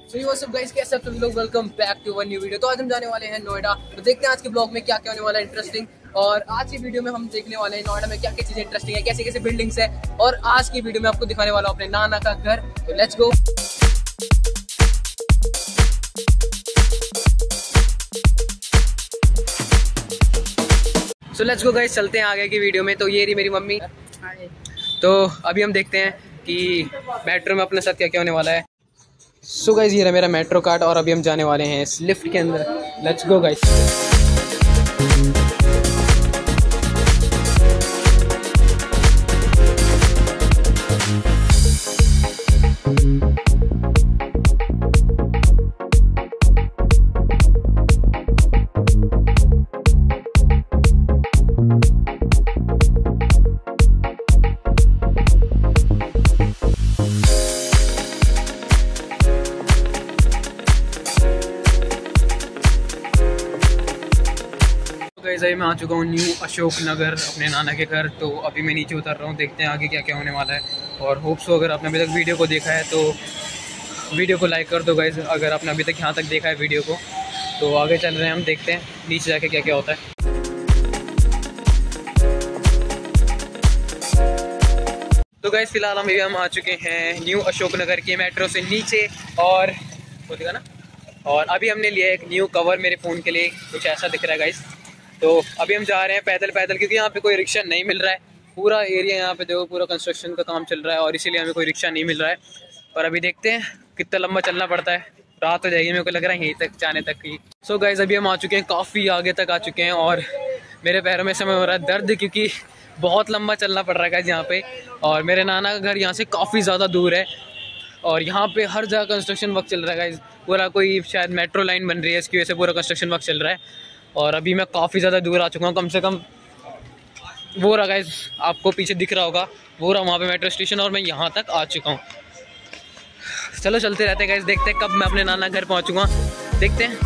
Guys, कैसे आप सभी लोग, welcome back to one new video. तो आज हम जाने वाले हैं नोएडा। तो देखते हैं आज के ब्लॉग में क्या क्या होने वाला है इंटरेस्टिंग। और आज की वीडियो में हम देखने वाले हैं नोएडा में क्या क्या चीजें इंटरेस्टिंग है, कैसे कैसे बिल्डिंग्स है। और आज की वीडियो में आपको दिखाने वाला हूं अपने नाना का घर। तो let's go. So let's go guys, चलते हैं आगे की वीडियो में। तो ये रही मेरी मम्मी। तो अभी हम देखते हैं कि मेट्रो में अपने साथ क्या क्या होने वाला है। सो गाइस, ये रहा मेरा मेट्रो कार्ड और अभी हम जाने वाले हैं इस लिफ्ट के अंदर। Let's go guys. अभी मैं आ चुका हूँ न्यू अशोक नगर अपने नाना के घर। तो अभी मैं नीचे उतर रहा हूँ, देखते हैं आगे क्या क्या होने वाला है। और होप्स हो अगर आपने अभी तक वीडियो को देखा है तो वीडियो को लाइक कर दो गाइस। अगर आपने अभी तक यहाँ तक देखा है वीडियो को तो आगे चल रहे हैं हम, देखते हैं नीचे जाके क्या क्या होता है। तो गाइस फिलहाल हम आ चुके हैं न्यू अशोक नगर के मेट्रो से नीचे। और वो दिखा ना, और अभी हमने लिया एक न्यू कवर मेरे फ़ोन के लिए, कुछ ऐसा दिख रहा है गाइस। तो अभी हम जा रहे हैं पैदल पैदल, क्योंकि यहाँ पे कोई रिक्शा नहीं मिल रहा है। पूरा एरिया यहाँ पे देखो, पूरा कंस्ट्रक्शन का काम चल रहा है और इसीलिए हमें कोई रिक्शा नहीं मिल रहा है। पर अभी देखते हैं कितना लंबा चलना पड़ता है, रात हो जाएगी मेरे को लग रहा है यहीं तक जाने तक ही। सो गाइस, अभी हम आ चुके हैं, काफ़ी आगे तक आ चुके हैं और मेरे पैरों में समय हो रहा है दर्द, क्योंकि बहुत लंबा चलना पड़ रहा है गाइस यहाँ पे। और मेरे नाना का घर यहाँ से काफ़ी ज़्यादा दूर है और यहाँ पे हर जगह कंस्ट्रक्शन वर्क चल रहा है गाइस। पूरा कोई शायद मेट्रो लाइन बन रही है, इसकी वजह से पूरा कंस्ट्रक्शन वर्क चल रहा है। और अभी मैं काफ़ी ज़्यादा दूर आ चुका हूँ, कम से कम वो रहा गाइस, आपको पीछे दिख रहा होगा वो रहा वहाँ पे मेट्रो स्टेशन, और मैं यहाँ तक आ चुका हूँ। चलो चलते रहते हैं गाइस, देखते हैं कब मैं अपने नाना घर पहुँचूँगा, देखते हैं।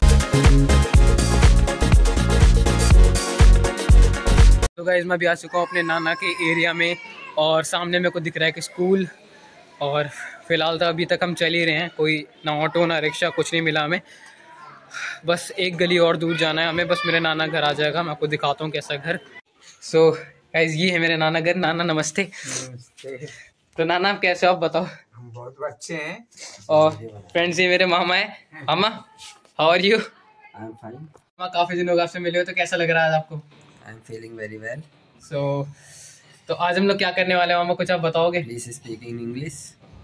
तो गाइस मैं भी आ चुका हूँ अपने नाना के एरिया में और सामने मेरे को दिख रहा है कि स्कूल। और फिलहाल तो अभी तक हम चल ही रहे हैं, कोई ना ऑटो ना रिक्शा कुछ नहीं मिला हमें। बस एक गली और दूर जाना है हमें, बस मेरे नाना घर आ जाएगा। मैं आपको दिखाता हूँ कैसा घर। सो गाइस, ये है मेरे नाना घर। नाना नमस्ते। नमस्ते। तो नाना आप कैसे हो, आप बताओ। हम बहुत अच्छे हैं। और फ्रेंड्स, ये मेरे मामा है। मामा, how are you? I am fine. मामा, काफ़ी दिनों आपसे मिले हो, तो कैसा लग रहा है आपको? I am feeling very well. तो आज हम लोग क्या करने वाले हैं मामा, कुछ आप बताओगे? Please speak in English.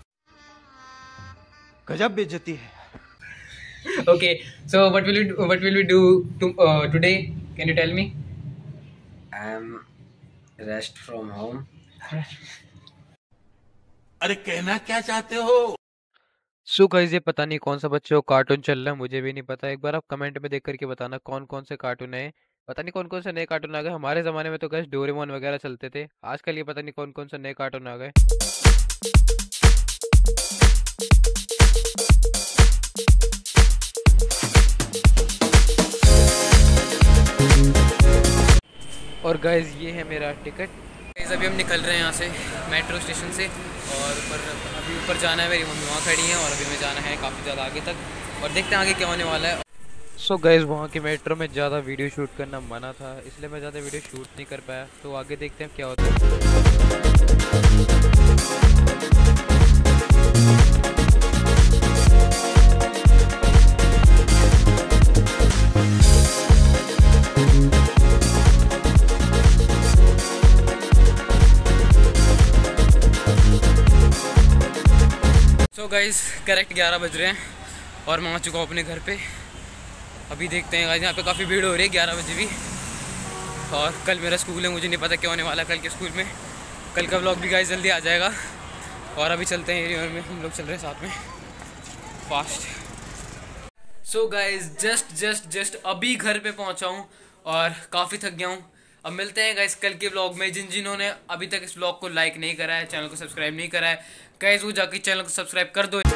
गजब बेइज्जती है। Okay, so what will we do today? Can you tell me? I am rest from home. अरे कहना क्या चाहते हो? सो गाइस, ये पता नहीं कौन सा बच्चे को कार्टून चल रहा है, मुझे भी नहीं पता। एक बार आप कमेंट में देख करके बताना कौन कौन से कार्टून है। पता नहीं कौन कौन से नए कार्टून आ गए। हमारे ज़माने में तो गाइस डोरेमोन वगैरह चलते थे, आजकल ये पता नहीं कौन कौन से नए कार्टून आ गए। और गाइस, ये है मेरा टिकट। गाइस अभी हम निकल रहे हैं यहाँ से मेट्रो स्टेशन से, और अभी ऊपर जाना है। मेरी मम्मी वहाँ खड़ी हैं और अभी हमें जाना है काफ़ी ज़्यादा आगे तक, और देखते हैं आगे क्या होने वाला है। सो गाइस, वहाँ की मेट्रो में ज़्यादा वीडियो शूट करना मना था, इसलिए मैं ज़्यादा वीडियो शूट नहीं कर पाया। तो आगे देखते हैं क्या होता है। सो गाइस, करेक्ट 11 बज रहे हैं और मैं आ चुका हूँ अपने घर पे। अभी देखते हैं गाइस, यहाँ पे काफ़ी भीड़ हो रही है 11 बजे भी। और कल मेरा स्कूल है, मुझे नहीं पता क्या होने वाला है कल के स्कूल में। कल का व्लॉग भी गाइस जल्दी आ जाएगा। और अभी चलते हैं एरिया में, हम लोग चल रहे हैं साथ में फास्ट। सो गाइस, जस्ट अभी घर पे पहुँचा हूँ और काफ़ी थक गया हूँ। अब मिलते हैं गाइस कल के व्लॉग में। जिन्होंने अभी तक इस व्लॉग को लाइक नहीं करा है, चैनल को सब्सक्राइब नहीं करा है गाइस, वो जाके चैनल को सब्सक्राइब कर दो।